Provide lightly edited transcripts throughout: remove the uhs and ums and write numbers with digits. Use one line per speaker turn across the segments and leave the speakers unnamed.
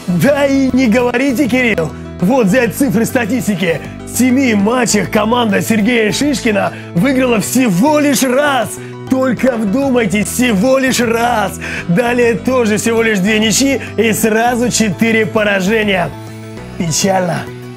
Да и не говорите, Кирилл. Вот взять цифры статистики. В 7 матчах команда Сергея Шишкина выиграла всего лишь раз. Только вдумайтесь, всего лишь раз. Далее тоже всего лишь 2 ничьи и сразу 4 поражения. Печально.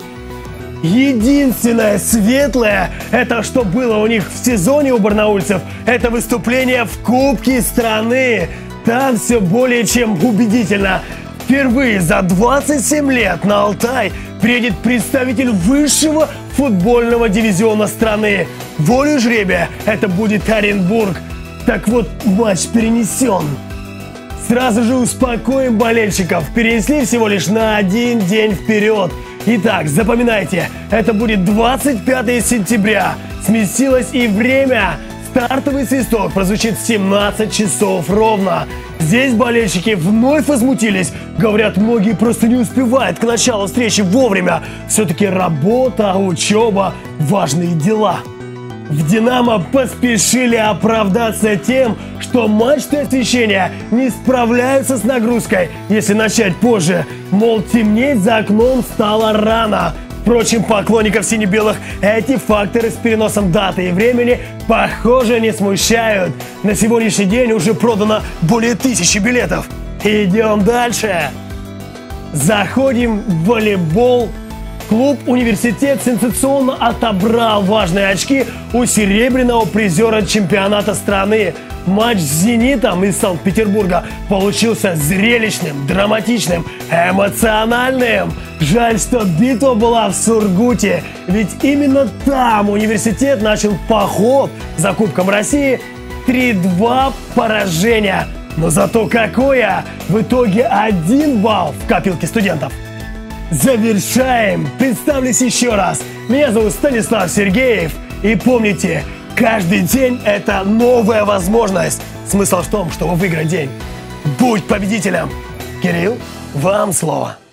Единственное светлое, это что было у них в сезоне у барнаульцев, это выступление в Кубке страны. Там все более чем убедительно. Впервые за 27 лет на Алтай приедет представитель высшего футбольного дивизиона страны. Волею жребия это будет Оренбург. Так вот, матч перенесен. Сразу же успокоим болельщиков. Перенесли всего лишь на 1 день вперед. Итак, запоминайте, это будет 25 сентября. Сместилось и время. Стартовый свисток прозвучит в 17 часов ровно. Здесь болельщики вновь возмутились. Говорят, многие просто не успевают к началу встречи вовремя. Все-таки работа, учеба, важные дела. В «Динамо» поспешили оправдаться тем, что мачты освещения не справляются с нагрузкой, если начать позже. Мол, темнеть за окном стало рано. Впрочем, поклонников сине-белых эти факторы с переносом даты и времени, похоже, не смущают. На сегодняшний день уже продано более 1000 билетов. Идем дальше. Заходим в волейбол. Клуб «Университет» сенсационно отобрал важные очки у серебряного призера чемпионата страны. Матч с «Зенитом» из Санкт-Петербурга получился зрелищным, драматичным, эмоциональным. Жаль, что битва была в Сургуте, ведь именно там «Университет» начал поход за Кубком России. 3-2 поражения. Но зато какое! В итоге 1 балл в копилке студентов. Завершаем! Представлюсь еще раз. Меня зовут Станислав Сергеев. И помните, каждый день это новая возможность. Смысл в том, чтобы выиграть день. Будь победителем! Кирилл, вам слово.